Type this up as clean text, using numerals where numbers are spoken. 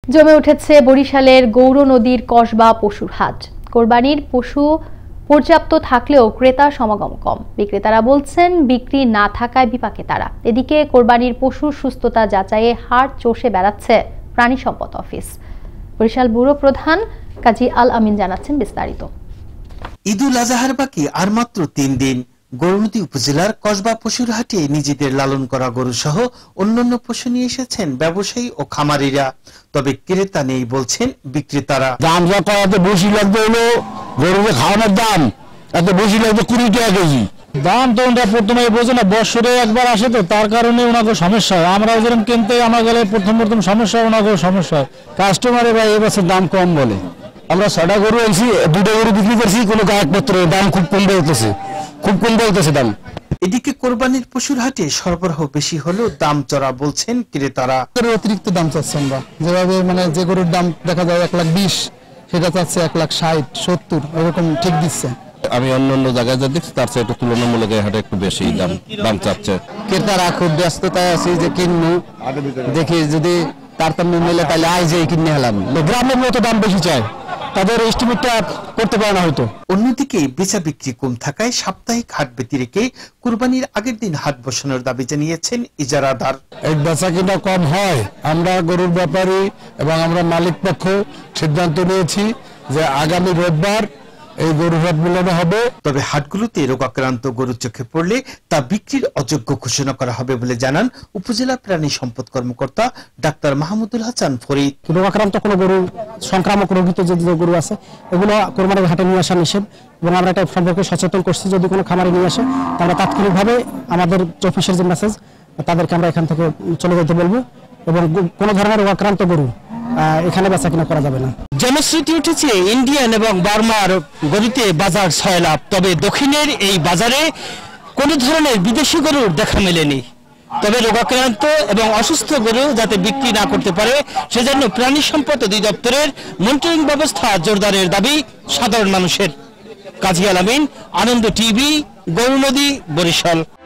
জমে উঠেছে বরিশালের গৌর নদীর কসবা পশুর হাট। কোরবানির পশু পর্যাপ্ত থাকলেও ক্রেতা সমাগম কম। বিক্রেতারা বলছেন বিক্রি না থাকায় বিপাকে তারা। এদিকে কোরবানির পশুর সুস্থতা যাচাইয়ে হাট চষে বেড়াচ্ছে প্রাণী সম্পদ অফিস। বরিশাল ব্যুরো প্রধান কাজী আল আমিন জানাচ্ছেন বিস্তারিত। ঈদুল আজহার বাকি আর মাত্র 3 দিন। গৌরনদী উপজেলার কসবা পশুর হাটে নিজেদের লালন করা গরু সহ অন্যান্য পশু নিয়ে এসেছেন ব্যবসায়ী ও খামারিরা। তবে ক্রেতা নেই বলছেন বিক্রেতারা। দাম যা করাতে বেশি লাগবে হলো গরুকে খাওয়ানোর দাম, এত বেশি লাগবে 20 টাকা কেজি। দাম তো ওটা প্রথমে বোঝে না, বছরে একবার আসে তো তার কারণে ওনাকে সমস্যা হয়। আমরা যেরকম কিনতে আমার গেলে প্রথম সমস্যা হয়, ওনাকেও সমস্যা হয়। কাস্টমারে ভাই এবছর দাম কম বলে। আমরা 6টা গরু আনছি, 2টা গরু বিক্রি করছি, কোনো কাগজপত্র দাম খুব কম বলতেছে দাম। এদিকে কোরবানির পশুর হাটে সরবরাহ বেশি হলেও দাম চড়া বলছেন ক্রেতারা। অতিরিক্ত দাম চাচ্ছে আমরা, যেভাবে যে গরুর দাম দেখা যায় 1,20,000, সেটা চাচ্ছে 1,60,70 এরকম ঠিক দিচ্ছে। আমি অন্য জায়গায় যা দেখছি তার চেয়ে একটু তুলনামূলক হাটে একটু বেশি দাম চাচ্ছে। ক্রেতারা খুব ব্যস্ততায় আছে যে কিনবো, দেখি যদি তারতম্য মেলে তাহলে আজ কিনে হলাম। গ্রামের মতো দাম বেশি চায়, তাদের এস্টিমেটটা করতে পারে না হয়তো। অন্যদিকে বেচা বিক্রি কম থাকায় সাপ্তাহিক হাট ব্যতি রেখে কুরবানির আগের দিন হাট বসানোর দাবি জানিয়েছেন ইজারাদার। এই বেচা কিনা কম হয়, আমরা গরুর ব্যাপারী এবং আমরা মালিক পক্ষ সিদ্ধান্ত নিয়েছি যে আগামী রোববার এই গরু হাট মিলানো হবে। তবে হাটগুলোতে রোগাক্রান্ত গরু চোখে পড়লে তা বিক্রির অযোগ্য ঘোষণা করা হবে বলে জানান উপজেলা প্রাণী সম্পদ কর্মকর্তা ডাক্তার মাহমুদুল হাসান ফরিদ। রোগাক্রান্ত কোনো গরু, সংক্রামক রোগিত যে গরু আছে এগুলো কোরবানির হাটে নিয়ে আসা নিষেধ, এবং আমরা এটা সম্পর্কে সচেতন করছি। যদি কোনো খামারে নিয়ে আসে তাহলে তাৎক্ষণিকভাবে আমাদের অফিসের যে মেসেজ, তাদেরকে আমরা এখান থেকে চলে যেতে বলবো, এবং কোনো ধরনের রোগাক্রান্ত গরু এখানে বেচা কিনা করা যাবে না। জনশ্রুতি উঠেছে ইন্ডিয়ান এবং বার্মার গরুতে বাজার 6 লাখ, তবে দক্ষিণের এই বাজারে কোনো ধরনের বিদেশি গরুর দেখা মেলেনি। তবে রোগাক্রান্ত এবং অসুস্থ গরু যাতে বিক্রি না করতে পারে সেজন্য প্রাণী সম্পদ অধিদপ্তরের মনিটরিং ব্যবস্থা জোরদারের দাবি সাধারণ মানুষের। কাজী আল আমিন, আনন্দ টিভি, গৌরনদী, বরিশাল।